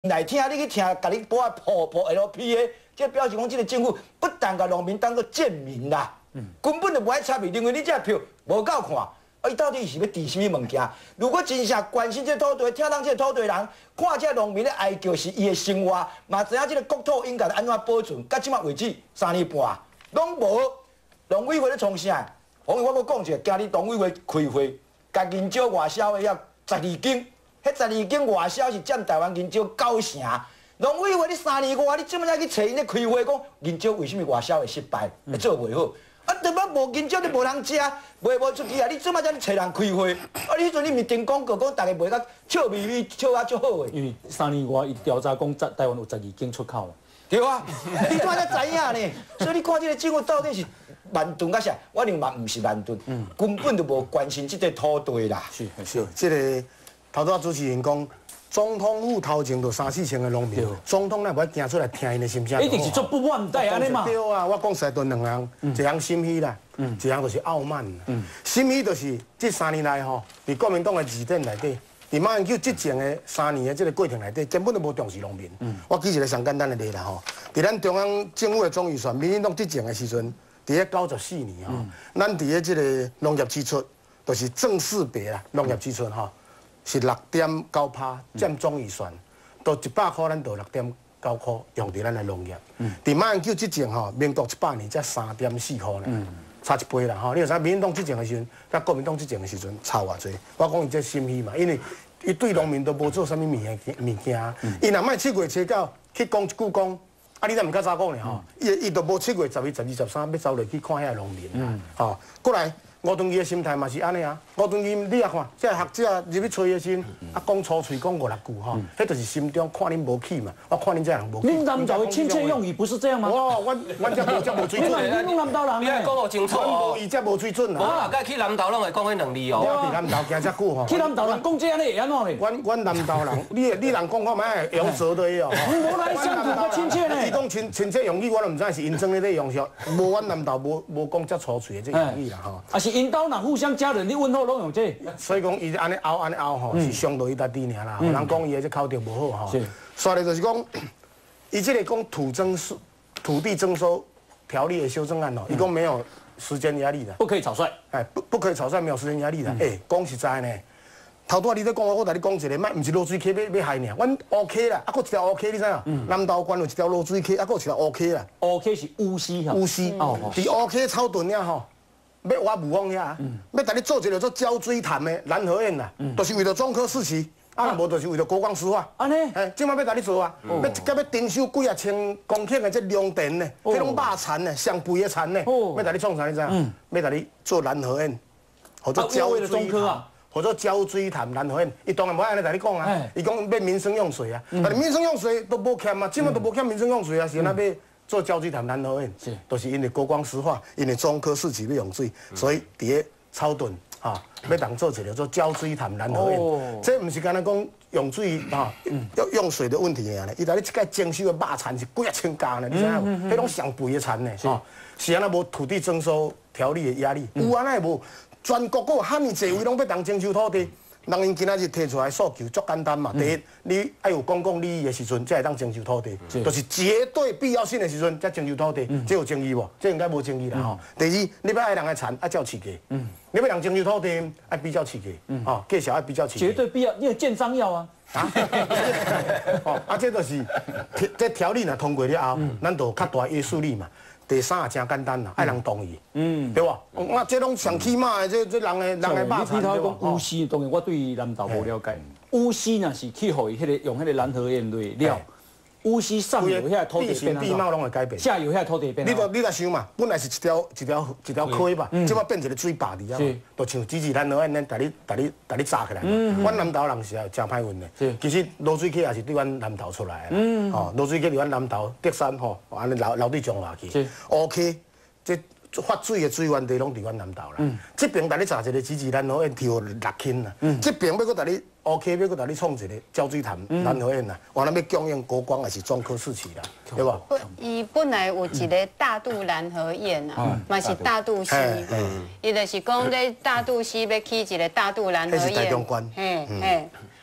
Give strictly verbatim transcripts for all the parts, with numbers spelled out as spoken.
来听你去听，甲你播破破 L P 的，这表示讲这个政府不但甲农民当做贱民啦，嗯、根本就无爱插伊，认为你这票无够看。啊，伊到底是要治什么物件？如果真正关心这土地、听当这土地人，看这农民的哀叫是伊的生活，嘛知影这个国土应该安怎保存？到即马为止三年半，拢无。农委会咧创啥？我我搁讲一下，今日农委会开会，甲银蕉外销的遐十二间。 迄十二间外销是占台湾银蕉九成，农委会你三年外，你怎么才去找因咧开会讲银蕉为什么外销会失败，会做袂好？啊，对吧？无银蕉你无人食，卖无出去啊！你怎么才去找人开会？啊，你迄阵你咪订广告讲大家卖甲笑眯眯、笑啊足好诶。 因为三年外伊调查讲，台湾有十二间出口。 对啊，你怎才知影呢？所以你看这个政府到底是慢炖甲啥？我认为嘛，毋是慢炖，嗯、根本就无关心这块土地啦。 是是，这个。 头拄主持人讲，总统府头前就三四千个农民，总统哪不惊出来听因的心声？ 一定是做不满对安尼嘛？ 对啊，我讲实在都两人，一人心虚啦，一人就是傲慢。心虚就是这三年来吼，伫国民党的字典内底，伫马英九执政的三年的这个过程内底，根本都无重视农民。我举一个上简单的例啦吼，伫咱中央政府的总预算，民进党执政的时阵，伫咧九十四年吼，咱伫咧这个农业支出，就是正四倍啦，农业支出吼。 是六点九趴，占总预算，都一百块，咱就六点九块用伫咱的农业。伫马英九执政吼，民国一百年才三点四块呢，差一倍啦吼。你有啥民进党执政的时阵，甲国民党执政的时阵差偌济？我讲伊这心虚嘛，因为伊对农民都无做啥物物件物件，伊若卖七月初九去讲一句讲，啊你怎毋较早讲呢吼？伊伊都无七月十一、十二、十三要走落去看遐农民啦，吼，过来。 吴敦义的心态嘛是安尼啊，吴敦义你也看，这学者入去吹的时，啊讲粗嘴讲五六句吼，迄就是心中看恁无起嘛，我看恁这人无起。 恁南投的亲切用语不是这样吗？ 哇，阮阮这无这无水准。 恁南投人你爱讲好清楚哦。 伊这无水准啊。 我大概去南投拢会讲迄两字哦。 我伫南投行遮久吼。 去南投人讲这安尼会安怎呢？ 阮阮南投人，你你人讲看卖用舌的哦。 无来乡土较亲切呢。 伊讲亲亲切用语，我都毋知是因装咧咧用俗，无阮南投无无讲遮粗嘴的这用语啦吼。 啊是因兜若互相。 家人，你问候拢用这， 所以讲伊安尼拗安尼拗吼，是伤到伊家己尔啦。人讲伊的这口条无好吼。是。所以就是讲，伊这个讲土征收、土地征收条例的修正案哦，伊讲没有时间压力的， 不可以草率。 哎，不不可以草率，没有时间压力的。哎，讲实在呢，头拄你在讲，我甲你讲一个，卖毋是落水溪要要害尔，阮 OK 啦，啊，佫一条 OK， 你知影？南投县有一条落水溪，啊，佫有一条 OK 啦。 OK 是乌溪吼。 乌溪。哦。伫 OK 草屯遐吼。 要挖雾峰遐，要甲你做一个做胶水潭的南河苑啦，就是为了中科四期，啊，无就是为了国光石化。安尼，哎，即摆要甲你做啊，要甲要征收几啊千公顷的这良田呢，迄种肉田呢，上肥的田呢，要甲你创啥你知影？要甲你做南河苑，或者胶水潭，或者胶水潭南河苑，伊当然无安尼甲你讲啊，伊讲要民生用水啊，但是民生用水都无欠啊，即摆都无欠民生用水啊，是安那要。 做胶水潭南河苑，是，都是因为国光石化，因为中科四期要用水，所以伫咧草屯啊，要当做一个做胶水潭南河苑。这唔是干那讲用水啊，要用水的问题啊呢，伊在你这个征收的肉田是几啊千家呢，你知影无？迄种上肥的田呢，哦，是安那无土地征收条例的压力，有安那无？全国有遐尼侪位拢要当征收土地。 人因今仔日提出来诉求足简单嘛，第一，你爱有公共利益的时阵，才会当征收土地，就是绝对必要性的时阵才征收土地，这有争议无？这应该无争议啦吼。第二，你要爱人的田，爱照市价，你要人征收土地，爱比较市价，哦，价小爱比较市价。 绝对必要，因为建章要啊。啊， 哦，啊，这就是这条例若通过了后，咱就较大约束力嘛。 第三也真简单啦，爱人同意，嗯，对吧？我这拢上起码的，这这人的人的肉田。 你头讲乌溪，当然我对南投无了解。乌溪若是去互伊迄个用迄个南河沿类料，乌溪上游遐土地变地貌拢会改变， 下游遐土地变。 你著你著想嘛，本来是一条一条一条溪吧，即摆变一个水坝伫遐，就像支持南河沿咱逐日逐日逐日炸起来嘛。阮南投人是啊真歹运的，其实罗水溪也是对阮南投出来的，哦，罗水溪伫阮南投德山吼，安尼流流对彰化去 ，OK， 这。 发水的水源地拢伫阮南投啦，这边逐日炸一个支持南河沿跳六轻啦，这边要搁逐日 OK， 要搁逐日创一个胶水潭南河沿啦，完了要供应国光还是中科四期啦，对吧？ 伊本来有一个大肚南河沿啊，嘛是大肚溪，伊就是讲咧大肚溪要起一个大肚南河沿， 迄是台中关， 嘿嘿。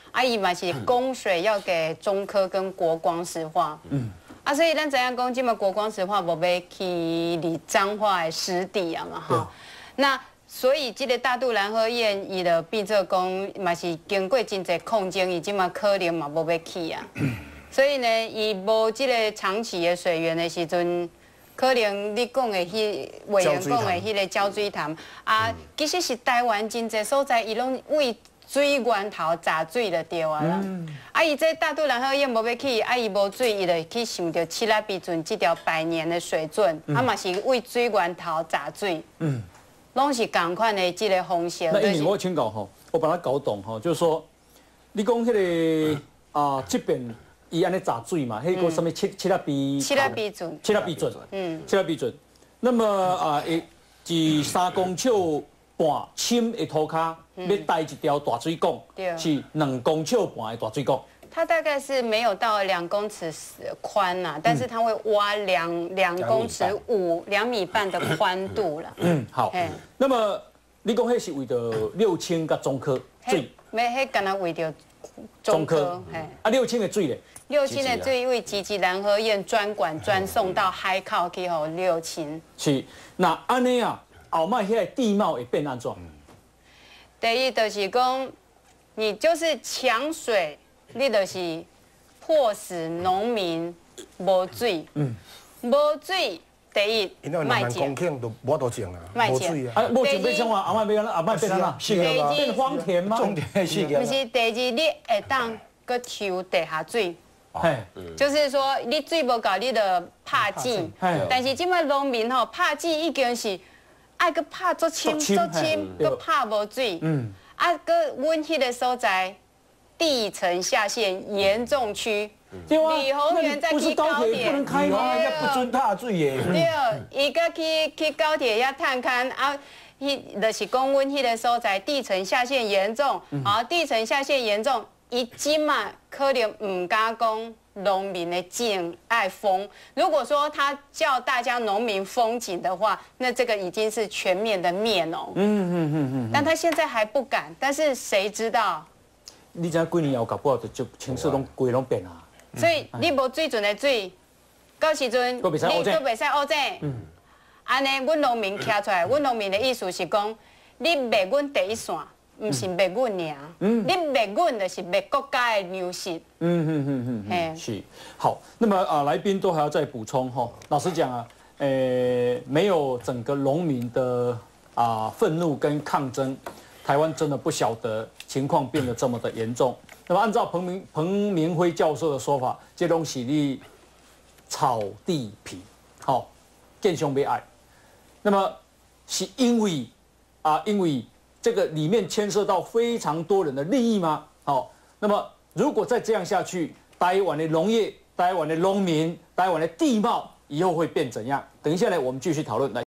啊，伊嘛是供水要给中科跟国光石化。嗯。啊，所以咱知影讲，即嘛国光石化无要去离彰化的实地啊嘛，哈。那所以这个大肚蓝河堰伊的变做讲嘛是经过真侪控制，伊即嘛可能嘛无要去啊。所以呢，伊无即个长期的水源的时阵，可能你讲的迄委员讲的迄个胶水潭啊，其实是台湾真侪所在，伊拢为水源头杂水就对啊啦。啊，伊这大肚蓝河堰无要去，啊伊无水，伊就去想着七拉比准这条百年的水圳，啊嘛是为水源头杂水。嗯。拢是同款的这个方式。 那因为我请教吼，我把它搞懂吼，就是说，你讲迄个啊这边伊安尼杂水嘛，迄个什么七七拉比七拉比准， 七拉比准，嗯，七拉比准。那么啊，一三公尺半深的土骹要带一条大水管，是两公尺半的大水管。 它大概是没有到两公尺宽呐，但是它会挖两两公尺五两米半的宽度了。 嗯，好。那么你讲迄是为着六轻甲中科水？ 没，迄干那为着中科。 啊，六轻的水咧？ 六轻的水为集集蓝河堰专管专送到海口去吼六轻。 是，那安尼啊，后摆迄个地貌会变安怎？ 第一就是讲，你就是抢水。你就是迫使农民无水，嗯，无水，第一卖钱，都无多钱啊， 卖钱啊，无钱要怎啊？阿妈要阿妈变安怎？变荒田吗？ 种田是个。 不是，第二你会当搁抽地下水，就是说你水无够，你就拍井，但是即摆农民吼拍井已经是爱搁拍足深足深，搁拍无水，嗯，啊，搁阮迄个所在。地层下陷严重区，李宏源在去高铁， 不能开吗？ 人家不准踏水耶。 对，伊个去去高铁遐探勘啊，迄就是讲阮迄个所在地层下陷严重，啊，地层下陷严重，伊今嘛可能唔敢讲农民的井爱封。如果说他叫大家农民封井的话，那这个已经是全面的灭农。嗯嗯嗯嗯。但他现在还不敢，但是谁知道？ 你知几年后搞不好就情势拢规拢变啊！ 所以你无水准的水，到时阵你都袂使乌井。嗯。安尼，阮农民徛出来，阮农民的意思是讲，你灭阮第一线，唔是灭阮尔。嗯。你灭阮就是灭国家的粮食。嗯嗯嗯嗯。是。好，那么啊，来宾都还要再补充哈。老实讲啊，呃，没有整个农民的啊愤怒跟抗争。台湾真的不晓得情况变得这么的严重。那么按照彭明彭明辉教授的说法，这东西你炒地皮，好，见凶被爱。那么是因为啊，因为这个里面牵涉到非常多人的利益吗？好，那么如果再这样下去，台湾的农业、台湾的农民、台湾的地貌以后会变怎样？等一下呢，我们继续讨论来。